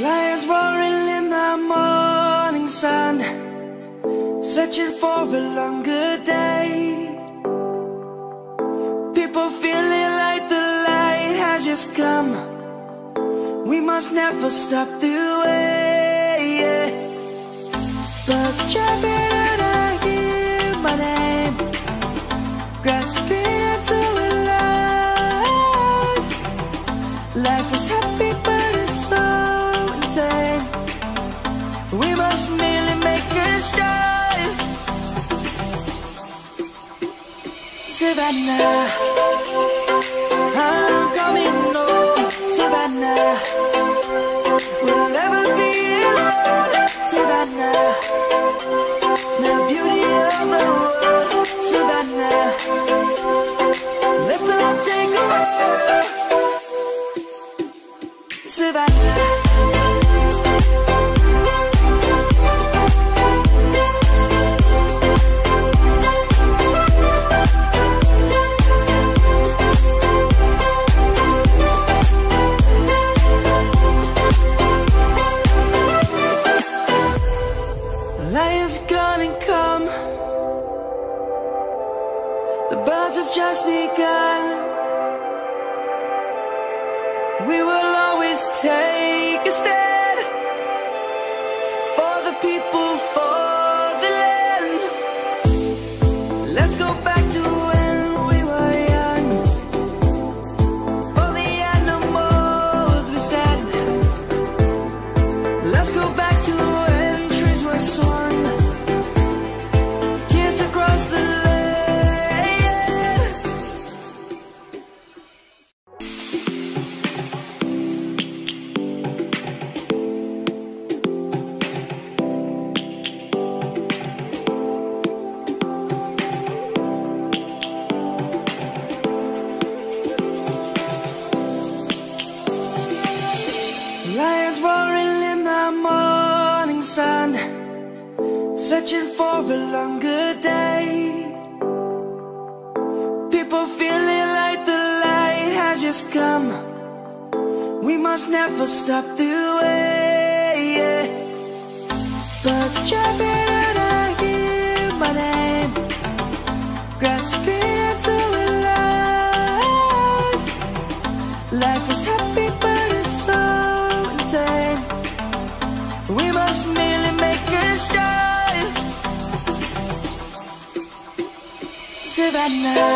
Lions roaring in the morning sun, searching for a longer day. People feeling like the light has just come. We must never stop the way. Birds chirping and I hear my name, grasping into a life. Life is happy but it's so insane. We must merely make a start. Savannah, I'm coming home. Savannah, we'll never be alone. Savannah, the beauty of the world. Savannah, let's all take a walk. Savannah. Lion's gonna come. The birds have just begun. We will always take a stand for the people, for the land. Let's go back to when we were young. For the animals we stand. Let's go back to when trees were swung. Kids across the land. Lions roaring in the morning sun, searching for a longer day. People feeling like the light has just come. We must never stop the way. Birds chirping and I hear my name, grasping into a life. Life is happy but it's so insane. We must merely make a start. Savannah,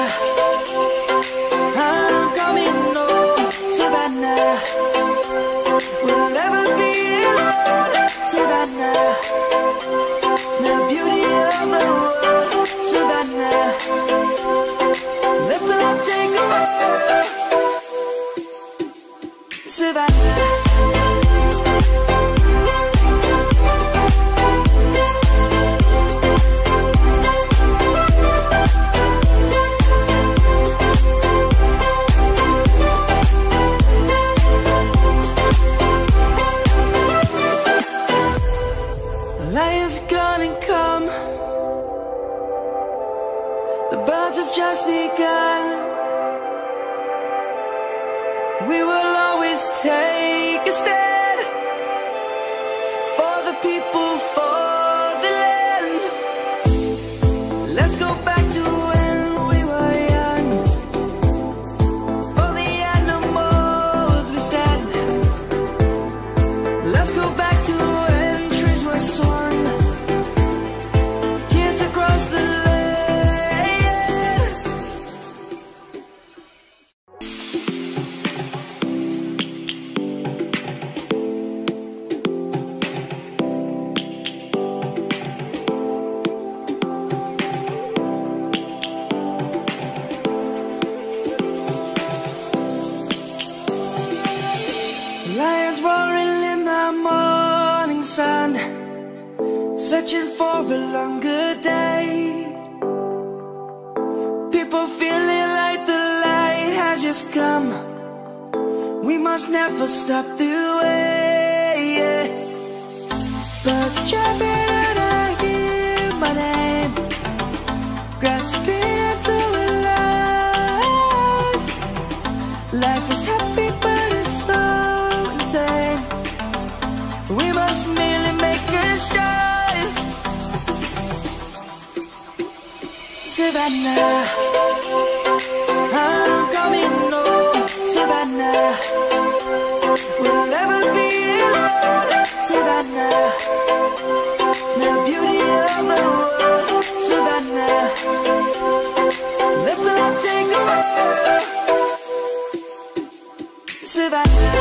I'm coming home. Savannah, we'll never be alone. Savannah, the beauty of the world. Savannah, let's all take a walk. Savannah. Lion's gonna come. The birds have just begun. We will always take a stand for the people, for the land. Let's go back to when we were young. For the animals we stand. Let's go back to when trees were swung. Kids across the land. Lions roaring in the morning sun, searching for a longer day. People feeling like the light has just come. We must never stop the way. Birds chirping and I hear my name, grasping into a life. Life is happy but it's so insane. must merely make a start. Savannah, I'm coming home. Savannah, we'll never be alone. Savannah, the beauty of the world. Savannah, let's all take a walk. Savannah.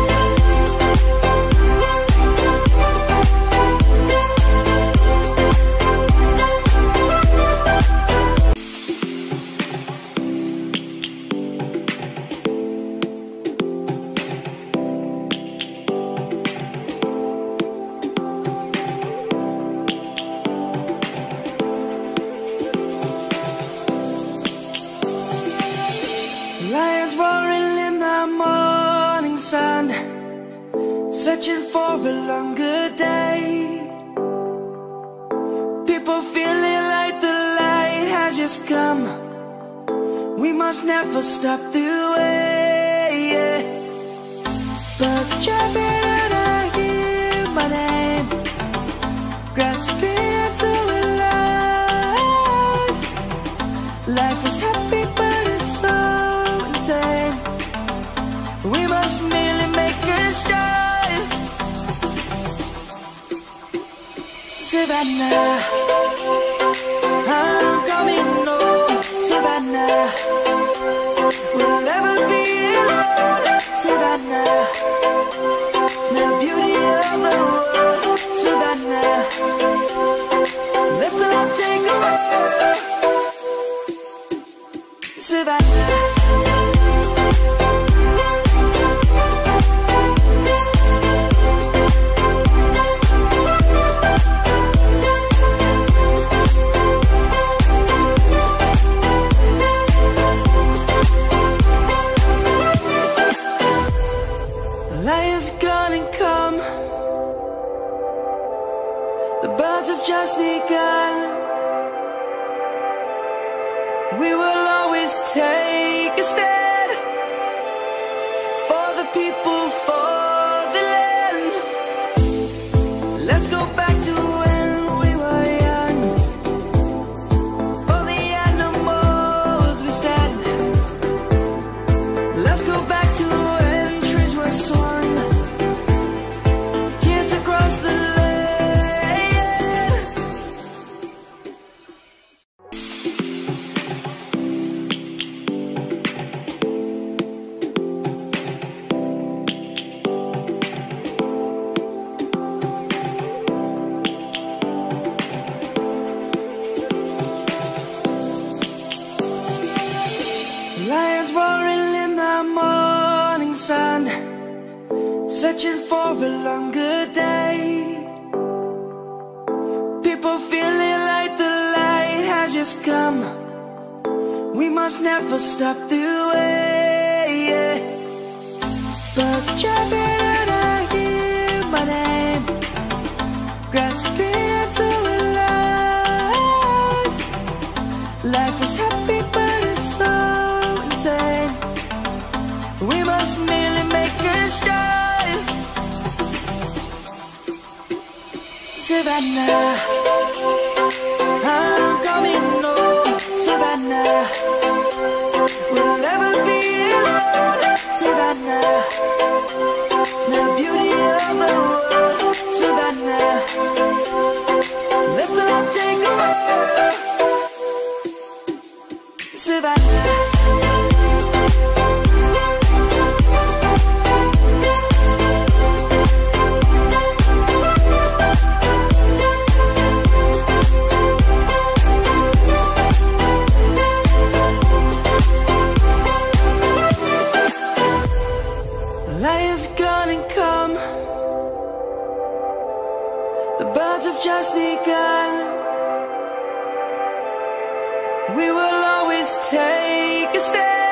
Lions roaring in the morning sun, searching for a longer day. People feeling like the light has just come. We must never stop the way. Birds chirping and I hear my name, grasping into a life. Life is happy but it's so insane. We must merely make a start. Savannah, I'm coming home. Savannah, we'll never be alone. Savannah, the beauty of the world. Savannah, let's all take a walk. Savannah. Lion's gonna come. The birds have just begun. We will always take a stand for the people, for the land. Let's go back to when we were young. For the animals we stand. Let's go back to when trees were swung, kids across the land. Lions roaring in the morning sun, searching for a longer day. People feeling like the light has just come. We must never stop the way. Birds chirping and I hear my name, grasping into a life. Life is happy but it's so insane. We must merely make a start. Savannah, I'm coming home. Savannah, we'll never be alone. Savannah, the beauty of the world. Savannah, let's all take a walk. Savannah. Lion's gonna come. The birds have just begun. We will always take a stand